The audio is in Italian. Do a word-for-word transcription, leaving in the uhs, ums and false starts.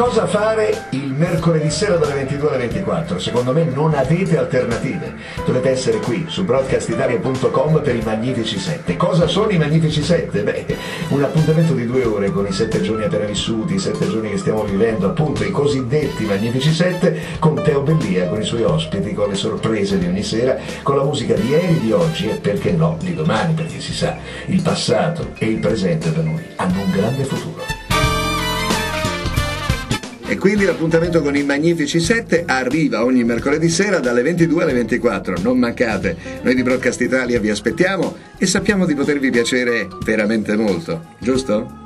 Cosa fare il mercoledì sera dalle ventidue alle ventiquattro? Secondo me non avete alternative. Dovete essere qui su broadcast italia punto com per i Magnifici sette. Cosa sono i Magnifici sette? Beh, un appuntamento di due ore con i sette giorni appena vissuti, i sette giorni che stiamo vivendo, appunto i cosiddetti Magnifici sette, con Teo Bellia, con i suoi ospiti, con le sorprese di ogni sera, con la musica di ieri, di oggi e perché no, di domani, perché si sa, il passato e il presente per noi hanno un grande futuro. E quindi l'appuntamento con i Magnifici sette arriva ogni mercoledì sera dalle ventidue alle ventiquattro. Non mancate, noi di Broadcast Italia vi aspettiamo e sappiamo di potervi piacere veramente molto, giusto?